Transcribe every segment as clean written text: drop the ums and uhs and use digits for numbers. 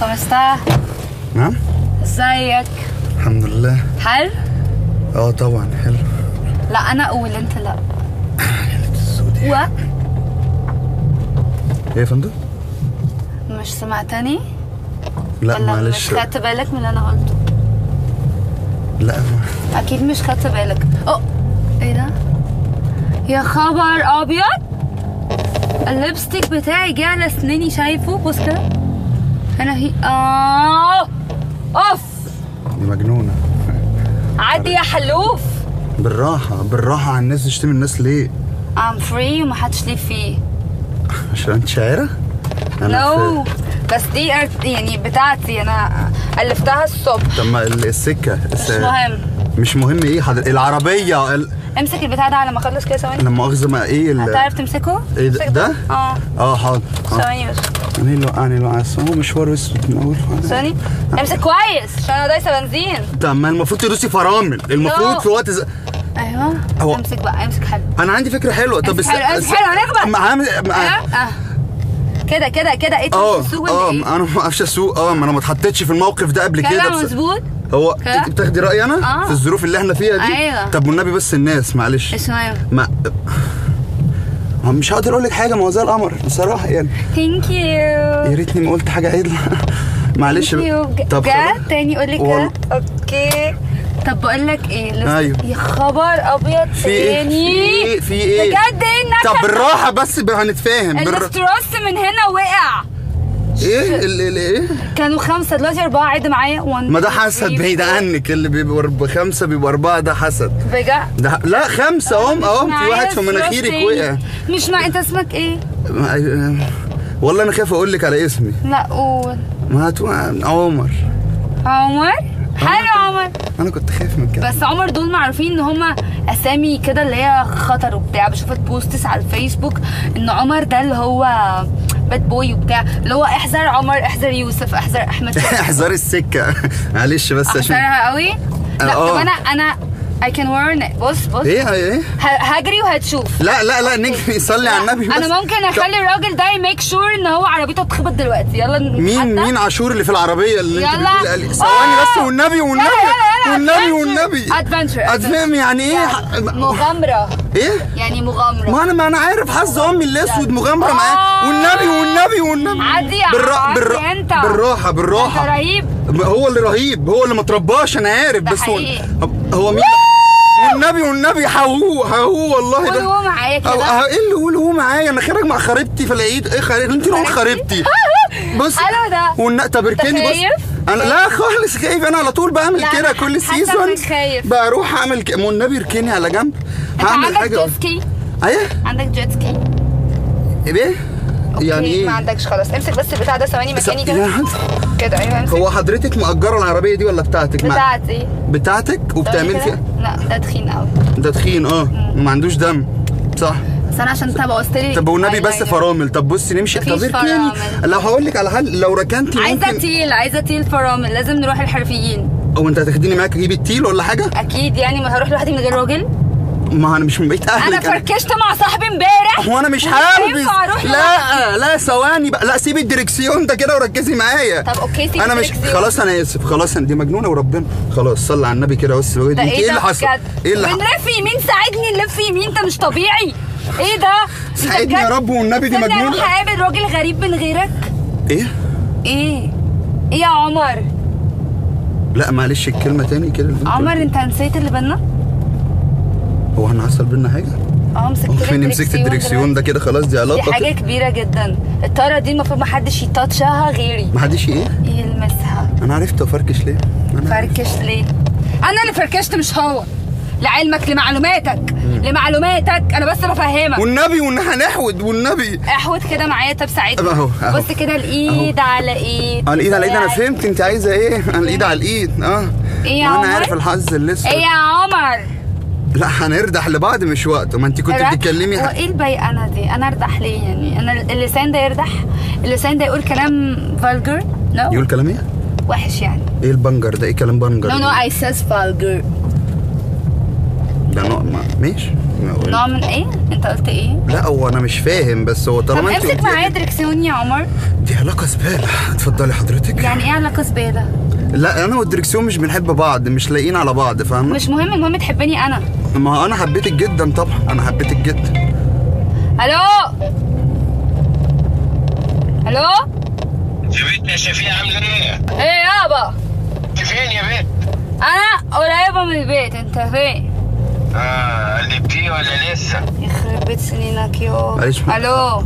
¿Cómo está؟ نعم؟ ازيك؟ الحمد لله. حلو؟ طبعا حلو. لا انا اقول انت لا. و ايه يا فندم؟ مش سمعتني؟ لا ولا معلش. مش خدت بالك من اللي انا قلته؟ لا اكيد مش خدت بالك. ايه ده؟ يا خبر ابيض، الليبستيك بتاعي جه على اسناني، شايفه؟ بص كده هنا هي. اوف دي مجنونه. عادي يا حلوف. بالراحه بالراحه على الناس، تشتمي الناس ليه؟ I'm free ومحدش ليه فيه. عشان انت شاعره؟ نو بس دي يعني بتاعتي انا، الفتها الصبح. طب ما السكه مش مهم. مش مهم ايه العربيه امسك البتاع ده على ما اخلص كده. ثواني. لا مؤاخذه، ما ايه هتعرف تمسكه؟ ايه ده؟ حاضر. ثواني بس. انا اللي وقعني هو مشوار اسود من اول. ثواني امسك كويس عشان انا دايسه بنزين. طب ما المفروض تدوسي فرامل، المفروض في وقت ايوه امسك بقى، امسك حلو. انا عندي فكره حلوه. طب امسك حلو هنخبط كده كده كده. ايه السوق ولا ايه؟ انا ما بعرفش اسوق. ما انا ما اتحطيتش في الموقف ده قبل كده. كده مظبوط. هو انت بتاخدي رايي انا في الظروف اللي احنا فيها دي؟ ايوه. طب والنبي بس الناس معلش. اسمعي مش هقدر اقول لك حاجه، ما هو زي القمر بصراحه يعني. ثانك يو. يا ريتني ما قلت حاجه عدله. معلش. طب تاني قول لي كده. اوكي. طب بقول لك ايه؟ ايوه. يا خبر ابيض تاني. في ايه بجد؟ ايه طب بالراحه بس هنتفاهم. الاستروس من هنا وقع. ايه ايه كانوا 5 دلوقتي 4. عد معايا. ما ده حسد بعيد عنك، اللي بيبقى 5 بيبقى 4 ده حسد. بجد؟ ده لا 5 اهو في واحد في مناخيرك وقع. مش انت اسمك ايه؟ والله انا خايف اقول لك على اسمي. لا قول. ما عمر. حلو عمر. انا كنت خايف من كده. بس عمر دول معروفين ان هما اسامي كده اللي هي خطر وبتاع. بشوف البوستس على الفيسبوك ان عمر ده اللي هو باد بوي وبتاع، اللي هو احذر عمر، احذر يوسف، احذر احمد. احذر السكه. معلش بس عشان احذرها قوي. لا طب انا I can warn it. بص ايه هجري وهتشوف. لا نجري. صلي على النبي بس. انا ممكن اخلي الراجل ده يميك شور ان هو عربيته تخبط دلوقتي. يلا مين عاشور اللي في العربيه اللي انت بتقولي؟ ثواني بس والنبي ادفنتشر يعني ايه؟ مغامره. ايه يعني مغامره؟ ما انا عارف حظ امي الاسود مغامره معاه. والنبي عادي انت بالراحه انت رهيب. هو اللي رهيب، هو اللي ما ترباش. انا عارف بس هو مين؟ والنبي هو والله ده. هو معايا كده. ايه اللي هو معايا؟ انا خارج مع خريبتي في العيد. ايه انت اللي خريبتي؟ بص حلو ده. طب اركني بص. انا لا خالص خايف. انا على طول بعمل كده كل سيزون بروح اعمل كده. والنبي اركني على جنب. هعمل حاجه. عندك جيت سكي؟ عندك جيت سكي؟ ايه يعني ايه؟ ما عندكش؟ خلاص امسك بس البتاع ده ثواني مكاني كده. ايوه امسك. هو حضرتك مأجره العربيه دي ولا بتاعتك؟ بتاعتك وبتعملي فيها؟ لا ده تخين قوي. ده تخين وما عندوش دم صح؟ بس انا عشان انت بوظت لي. طب والنبي بس فرامل. طب بصي نمشي. طب اركني. لو هقول لك على حل، لو ركنتي ممكن. عايزه تيل فرامل. لازم نروح الحرفيين. انت هتاخديني معاك اجيب التيل ولا حاجه؟ اكيد يعني. ما هروح لوحدي من غير راجل؟ ما انا مش من بيت اهلك. انا فركشت مع صاحبي امبارح. هو انا مش هلبس. لا ثواني بقى. لا سيبي الدركسيون ده كده وركزي معايا. طب اوكي سيبي انا مش خلاص. انا اسف خلاص. دي مجنونه وربنا. خلاص صلي على النبي كده بس. انت ايه اللي حصل؟ ايه اللي بنلف يمين. ساعدني نلف يمين. انت مش طبيعي. ايه ده؟ ساعدني يا رب والنبي. دي مجنونه. انا هقابل راجل غريب من غيرك. ايه يا عمر؟ لا معلش الكلمه تاني كده. عمر انت نسيت اللي بينا؟ هو انا حصل بينا حاجه؟ مسكت الدركسيون ده كده خلاص. دي علاقه. دي حاجه كبيره جدا. الطاره دي المفروض ما حدش يتاتشها غيري. ما حدش يلمسها. انا عرفت افركش ليه. انا اللي فركشت مش هو. لعلمك لمعلوماتك انا بس بفهمك. والنبي هنحود. والنبي احود كده معايا. طب ساعدني. بص كده الايد على ايد. الايد على ايد. انا فهمت انت عايزه ايه. الايد على الايد. ايه يا عمر؟ انا عارف الحظ الاسود. ايه يا عمر؟ لا هنردح لبعض مش وقته. ما انت كنت بتتكلمي. هو ايه البيقانه دي؟ انا اردح ليه يعني؟ انا اللسان ده يردح؟ اللسان ده يقول كلام فالجر؟ يقول كلام ايه؟ وحش يعني. ايه البنجر ده؟ ايه كلام بنجر؟ نو اي سيز فالجر. ده نوع ماشي. نوع من ايه؟ انت قلت ايه؟ لا هو انا مش فاهم، بس هو طالما انت امسك معايا دركسيون يا عمر. دي علاقه زباله. اتفضلي حضرتك. يعني ايه علاقه زباله؟ لا انا والدركسيون مش بنحب بعض، مش لاقيين على بعض، فاهمه؟ مش مهم، المهم تحبني انا. ما انا حبيتك جدا طبعا، انا حبيتك جدا. الو الو يا بنت يا شفيقة عاملة ايه؟ ايه يابا؟ انت فين يا بنت؟ انا قريبه من البيت، انت فين؟ قلبتيه ولا لسه؟ يخرب بيت سنينك يابا. معلش. الو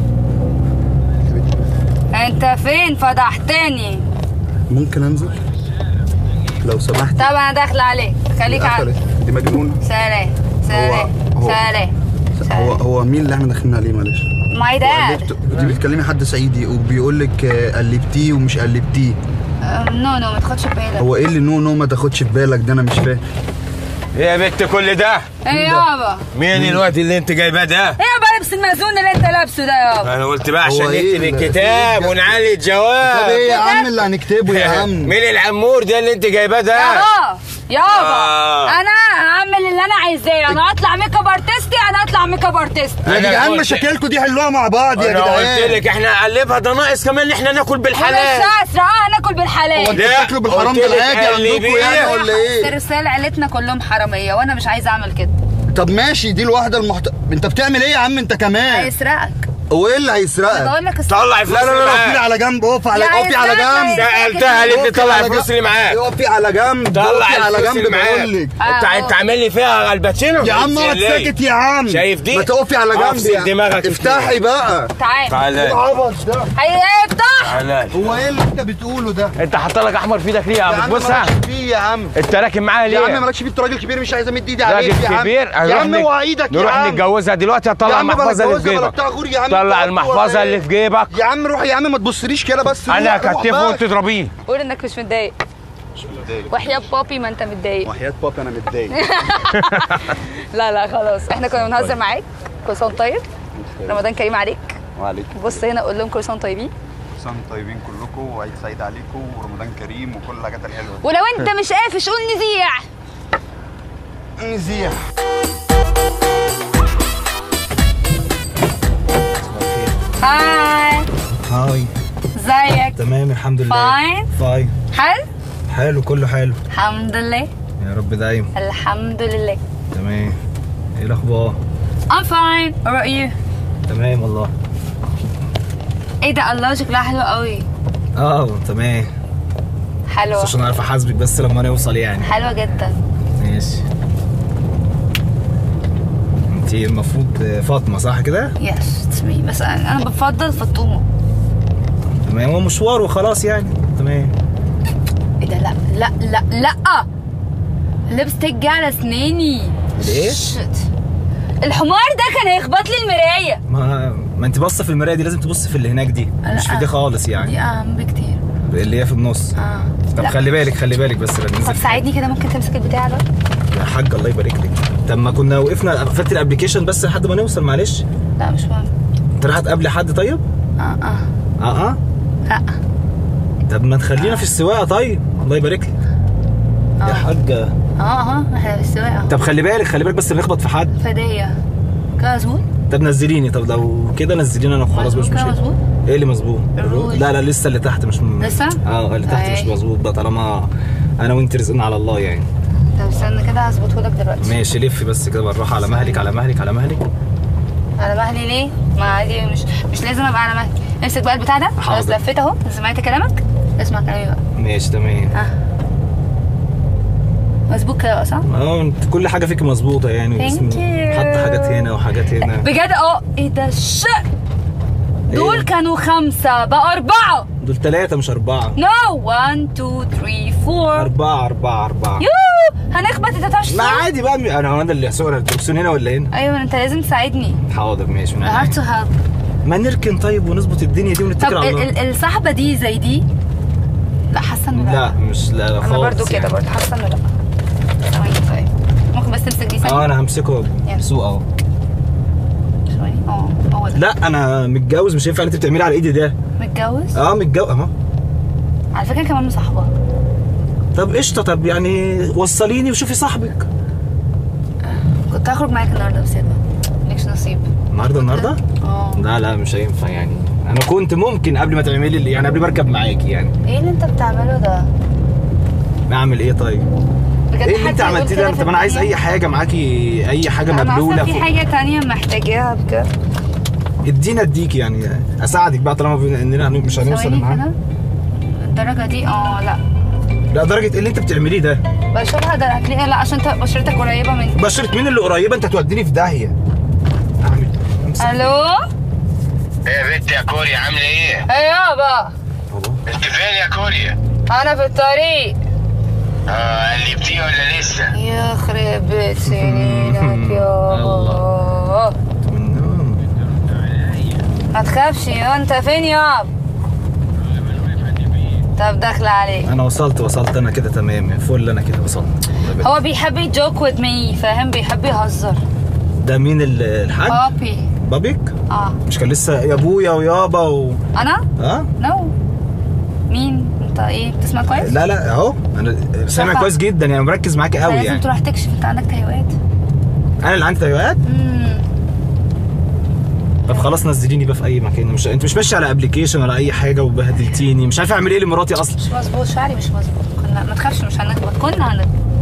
انت فين؟ فضحتني. ممكن انزل لو سمحت؟ طب انا داخله عليك، خليك عندي. دي مجنونه. سلام سلام سلام. هو مين اللي احنا داخلين عليه؟ معلش. ماي داد. دي بتكلمي حد صعيدي وبيقول لك قلبتيه ومش قلبتيه. نو ما تاخدش في بالك. هو ايه اللي نو ما تاخدش في بالك ده؟ انا مش فاهم. ايه يا بنت كل ده؟ ايه يابا؟ مين الوقت اللي انت جايباه ده؟ ايه يابا لبس المأذون اللي انت لابسه ده يابا؟ انا قلت بقى عشان إيه نكتب الكتاب ونعلي الجواب. طب ايه يا عم اللي هنكتبه يا عم؟ مين العمور ده اللي انت جايباه ده؟ يابا انا هعمل اللي انا عايزاه، انا هطلع ميك اب ارتستي، انا هطلع ميك اب ارتست. يا جدعان مشاكلكم دي حلوها مع بعض يا انا جدعان. قلت لك احنا نقلبها، ده ناقص كمان ان احنا ناكل بالحلال. مش اسرع هناكل بالحلال. هو انتوا بتاكلوا بالحرام ده العادي عندكم يعني ولا ايه؟ رسالة عيلتنا كلهم حرامية وانا مش عايزة اعمل كده. طب ماشي، دي الواحدة انت بتعمل ايه يا عم انت كمان؟ هيسرقك. هو ايه اللي هيسرقك؟ بقول لك طلع الفلوس اللي معاك. اقفي على جنب، اقفي على جنب. سألتها قالت لي طلع الفلوس اللي معاك. اقفي على جنب، طلع على الفلوس جنب اللي بقول لك. انت عامل لي فيها الباتشينو يا عم اقعد ساكت يا عم. شايف دي؟ ما تقفي على جنب افصل دماغك. افتحي بقى. تعالى. ايه العبط ده؟ افتح. هو ايه اللي انت بتقوله ده؟ انت حاطط لك احمر في ايدك ليه يا عم؟ بصها فيه يا عم. انت راكب معايا ليه؟ يا عم مالكش فيه، انت راجل كبير مش عايز امد ايدي عليك راجل يا عم. كبير. يا عم اوعى ايدك يا عم. نروح نتجوزها دلوقتي. هطلع المحفظه اللي في جيبك. طلع المحفظه اللي في جيبك يا عم روح يا عم، ما تبصليش كده بس. انا هكتفه وانت تضربيه. قول انك مش متضايق. مش متضايق. وحياة بابي ما انت متضايق. وحياة بابي انا متضايق. لا خلاص، احنا كنا بنهزر معاك. كل سنة وانت طيب. رمضان كريم عليك. وعليكم. بص هنا قول لهم كل سنة طيبين. كل سنة طيبين كلكم، وعيد سعيد عليكم ورمضان كريم وكل الحاجات الحلوة دي. ولو انت مش قافش قول نزيع. نزيع. هاي. هاي. ازيك؟ تمام الحمد لله. فاين. حلو؟ حلو كله حلو. الحمد لله. يا رب دايما. الحمد لله. تمام. ايه الاخبار؟ I'm fine. What about you? تمام والله. ايه ده؟ الله شكلها حلو قوي. تمام. حلوة. بس عشان اعرف احاسبك بس لما نوصل يعني. حلوة جدا. ماشي. انت المفروض فاطمة صح كده؟ يس اتس مي، بس انا بفضل فطومة. تمام، هو مشوار وخلاص يعني. تمام. ايه ده؟ لا اللبستيك جه على اسناني. ليه؟ الحمار ده كان هيخبط لي المراية. ما انت باصه في المرايه دي، لازم تبص في اللي هناك دي، مش في دي خالص يعني. دي اهم بكتير. اللي هي في النص. طب لا. خلي بالك بس لما ننزل. طب ساعدني كده، ممكن تمسك البتاع ده؟ يا حاج الله يبارك لك. طب ما كنا وقفنا قفلت الابلكيشن بس لحد ما نوصل. معلش. لا مش مهم. انت رايحه تقابلي حد طيب؟ لا. طب ما تخلينا في السواقه طيب، الله يبارك لك. يا حاجه. احنا في السواقه. طب خلي بالك بس نخبط في حد. فديه كده مظبوط. طب نزليني، طب لو كده نزليني انا خلاص مش مشكله. مظبوط. ايه اللي مظبوط؟ لا لسه اللي تحت مش لسه؟ اللي تحت مش مظبوط بقى، طالما انا وانت رزقنا على الله يعني. طب استنى كده هظبطه لك دلوقتي. ماشي، لف بس كده بالراحه، على مهلك. على مهلي ليه؟ ما عادي، مش لازم ابقى على مهلي. امسك بقى البتاع ده. خلاص لفيت اهو. سمعت كلامك؟ اسمع كلامي بقى. ماشي تمام. مظبوط كده صح؟ انت كل حاجه فيك مظبوطه يعني. حط حاجات هنا وحاجات هنا بجد. ايه ده دول كانوا 5 بقوا 4. دول 3 مش 4. نو 1 2 3 4. 4. هنخبط. انت بتعرفش لا عادي بقى، انا اللي هسوق. الدركسيون هنا ولا هنا؟ ايوه انت لازم تساعدني. حاضر ماشي. I have to help. ما نركن طيب ونظبط الدنيا دي ونتكل على الله. طب الصحبه دي زي دي؟ لا حاسه انه لا مش لا خالص. انا برضو كده برضو حاسه انه لا. ثواني طيب، ممكن بس تمسك دي ثانيه. انا همسكه سوق اهو. ثواني. هو ده. لا انا متجوز، مش هينفع اللي انت بتعملي على ايدي ده. متجوز؟ متجوز اهو. على فكره كمان مصاحبه. طب قشطه. طب يعني وصليني وشوفي صاحبك. كنت هخرج معاك النهارده بس مالكش نصيب. النهارده؟ لا مش هينفع يعني. انا كنت ممكن قبل ما تعملي يعني قبل ما اركب معاكي يعني. ايه اللي انت بتعمله ده؟ اعمل ايه طيب؟ ايه اللي انت عملتيه ده؟ طب انا عايز اي حاجه معاكي، اي حاجه مبلوله. في حاجه تانية محتاجاها بجد؟ اديكي يعني اساعدك بقى طالما اننا مش هنوصل معاها. الدرجه دي لا درجه ايه اللي انت بتعمليه ده؟ بشرها ده هتلاقيها. لا عشان بشرتك قريبه مني. بشرة مين اللي قريبه؟ انت هتوديني في داهيه. الو ايه يا بنت يا كوريا عامله ايه؟ ايه يابا؟ انت فين يا كوريا؟ انا في الطريق. قلبتيه ولا لسه؟ يخرب بيت سنينك يابا. ما تخافش. انت فين يابا؟ طب داخله عليك. انا وصلت انا كده تمام فل. انا كده وصلت. هو بيحب يجوك وذ مي، فاهم؟ بيحب يهزر. ده مين الحاج؟ بابيك؟ مش كان لسه يا ابويا ويابا انا؟ نو. مين؟ انت ايه بتسمع كويس؟ لا اهو انا سامع كويس جدا يعني مركز معاكي قوي يعني. لازم تروح تكشف. انت عندك تهيؤات. انا اللي عندي تهيؤات؟ طب خلاص نزليني بقى في اي مكان. انت مش ماشي على ابلكيشن ولا اي حاجه وبهدلتيني. مش عارف اعمل ايه لمراتي اصلا. مش مظبوط. شعري مش مظبوط. ما تخافش مش هنخبط. كنا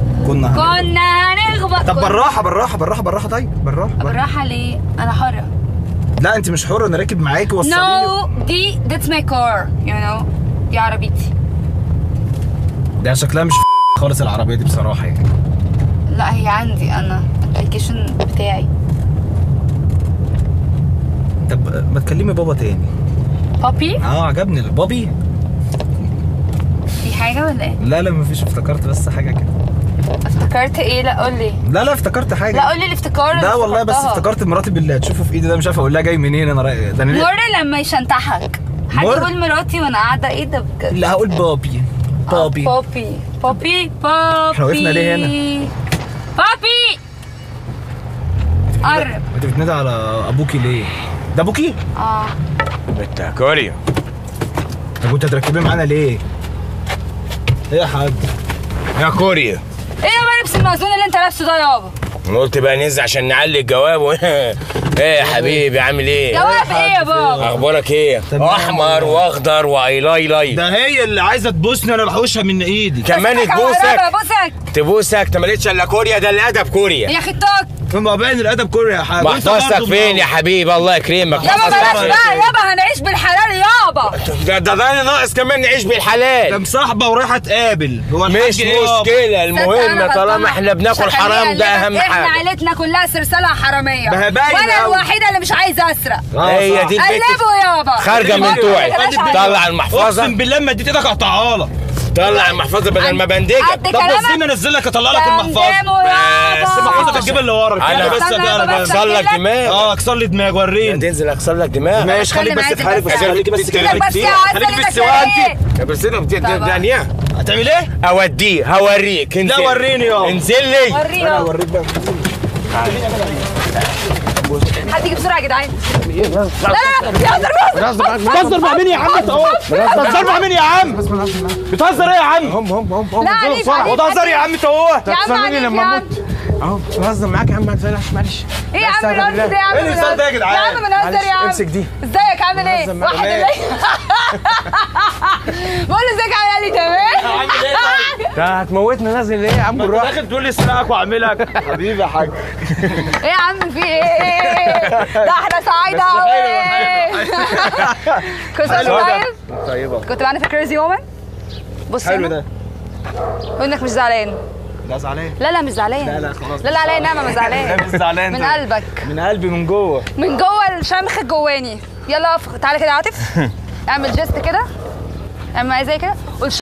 هنخبط. طب بالراحه طيب. بالراحه ليه؟ انا حره. لا انت مش حره. انا راكب معاكي وصليني. that's my car you know. دي عربيتي. ده شكلها مش خالص العربيه دي بصراحه يعني. لا هي عندي انا الابلكيشن بتاعي. طب ما تكلمي بابا تاني. بابي؟ عجبني البابي. في حاجه ولا ايه؟ لا مفيش. افتكرت بس حاجه كده. افتكرت ايه؟ لا قول لي. لا افتكرت حاجه. لا قول لي الافتكار. لا والله بس افتكرت مراتي بالله تشوفه في ايدي ده. مش عارف اقول لها جاي منين. انا ده مر لما يشنتحك حد يقول مراتي وانا قاعده. ايه ده بجد؟ لا هقول بابي. بابي احنا وقفنا ليه هنا؟ بابي قرب. انت بتنادي على ابوكي ليه؟ ده ابوكي؟ بنت يا كوريا. طب وانت هتركبيه معانا ليه؟ ايه يا حاج؟ يا كوريا ايه يابا لبس المأذون اللي انت لابسه ده يابا؟ انا قلت بقى ننزل عشان نعلي الجواب. ايه يا حبيبي عامل ايه؟ جواب ايه يا بابا؟ اخبارك ايه؟ احمر واخضر وايلاي. ده هي اللي عايزه تبوسني انا بحوشها من ايدي. كمان تبوسك ما لقيتش الا كوريا. ده الادب كوريا يا خطاك. ما باين الادب كوريا يا حاج. محفظتك فين يا حبيبي؟ الله يكرمك. يابا بلاش بقى يابا. هنعيش بالحلال يابا. ده ناقص كمان نعيش بالحلال. ده مصاحبه ورايحه تقابل. هو مش مشكله. المهم طالما احنا بناكل حرام ده اهم حاجه. احنا عيلتنا كلها سرسله حراميه. وانا الوحيده اللي مش عايزه اسرق. هي دي قلبوا يابا. خارجه من توعي. طلع المحفظه. اقسم بالله ما اديت ايدك اقطعها لك. طلع المحفظه بدل ما بندجك. طب بصيني انزل لك اطلع لك المحفظه. بس المحفظه تجيب اللي ورا. انا بس اكسر لك دماغ. اكسر لي دماغ. وريني. تنزل اكسر لك دماغ. ماشي خليك بس في حالك. خليك بس كده. خليك في السواقه انت. بس دنيا هتعمل ايه؟ اوديه هوريك. لا وريني يابا. انزل لي. انا هوريك بقى. حد يجي بسرعه يا جدعان. لا بتهزر مع مين يا عم؟ بتهزر مع مين يا عم؟ بتهزر ايه يا عم؟ هم بتهزر يا عم انت هو. تستنوني لما اموت. اهو بهزر معاك يا عم. ما تقلقش معلش. ايه يا عم بنهزر يا عم؟ ايه الهزار ده يا جدعان؟ يا عم بنهزر يا عم. امسك دي. ازيك عامل ايه؟ واحد اللي بقول له ازيك عامل ايه؟ تمام. عامل ايه طيب؟ ده هتموتنا. نازل ليه يا عم؟ بالراحه. داخل تقول لي اسرقك واعملك. حبيبي يا حاج. ايه يا عم في ايه؟ ده احنا سعيده قوي. كنت طيبه. كنت معانا في كريزي وومن. بص حلو ده. وانك مش زعلان. لا زعلان. لا مش زعلان. لا خلاص. لا عليا نعمه ما زعلان. مش زعلان. من قلبك. من قلبي من جوه. من جوه الشمخ الجواني. يلا تعالى كده يا عاطف. اعمل جيست كده. اعمل زي كده. قول